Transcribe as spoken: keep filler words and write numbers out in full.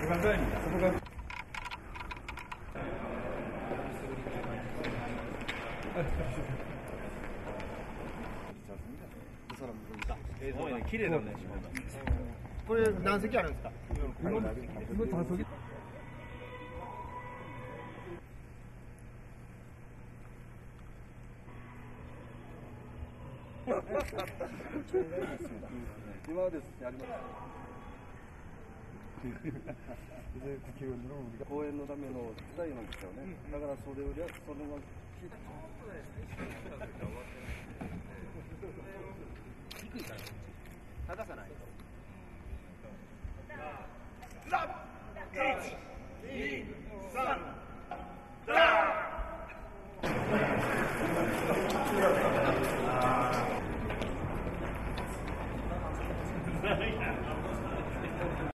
すごいね、綺麗だね。 これ何席あるんですか？ 今単席。 今です。やります。公演のための舞台なんですよね。だからそれをや、それが低いから高さない。